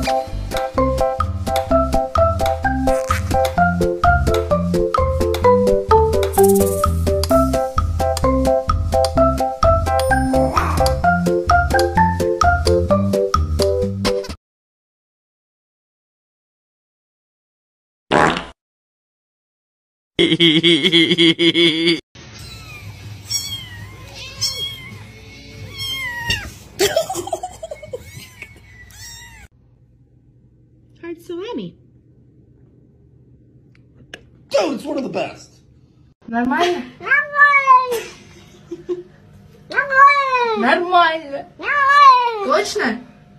Hard salami. Dude, it's one of the best. Нормально? Нормально. Точно?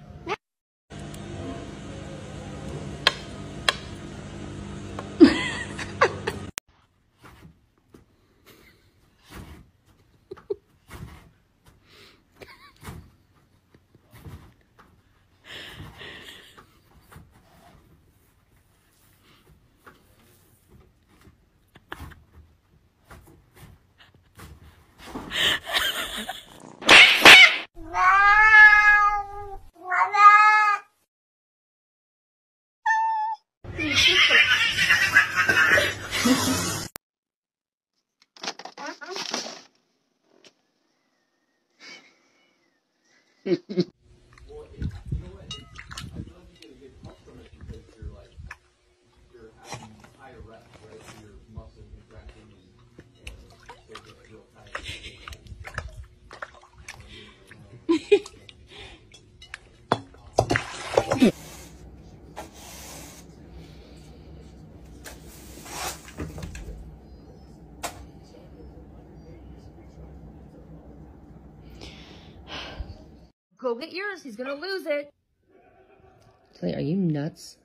Go get yours. He's gonna lose it. Are you nuts?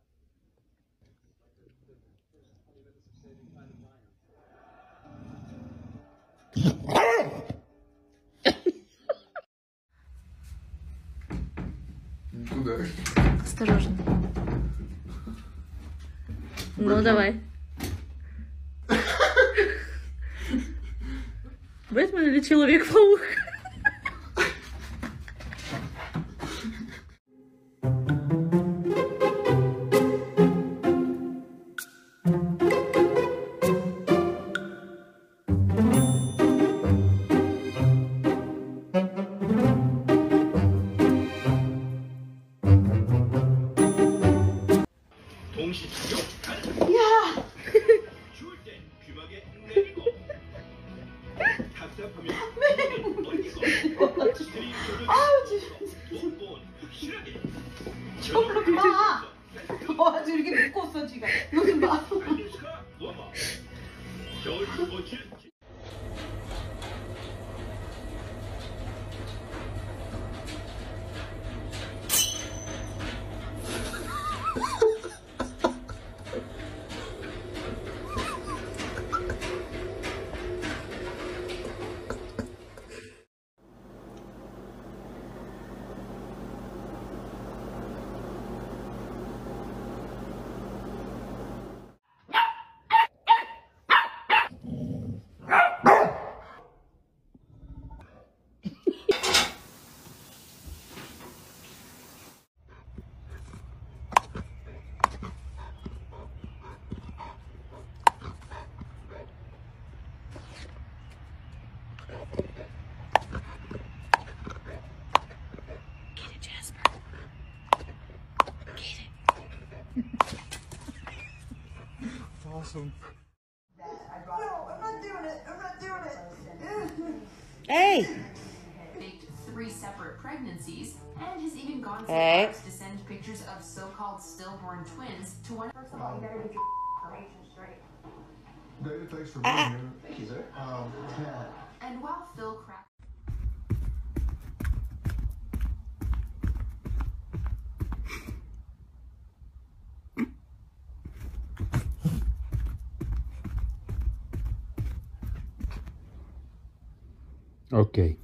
Осторожно. Ну, давай. Бэтмен или Человек-паук? 아주 이렇게 묶었어 지금. 여기 봐. Awesome. No, I'm not doing it. I'm not doing it. Hey! Faked 3 separate pregnancies and has even gone so Hey. far as to send pictures of so-called stillborn twins to one. First of all, you better get your information straight. David, thanks for being here. Thank you, sir. And while Phil cracked. Okay.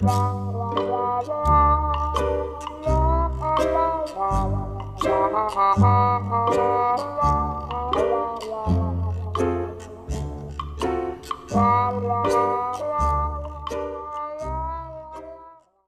Ha ha ha.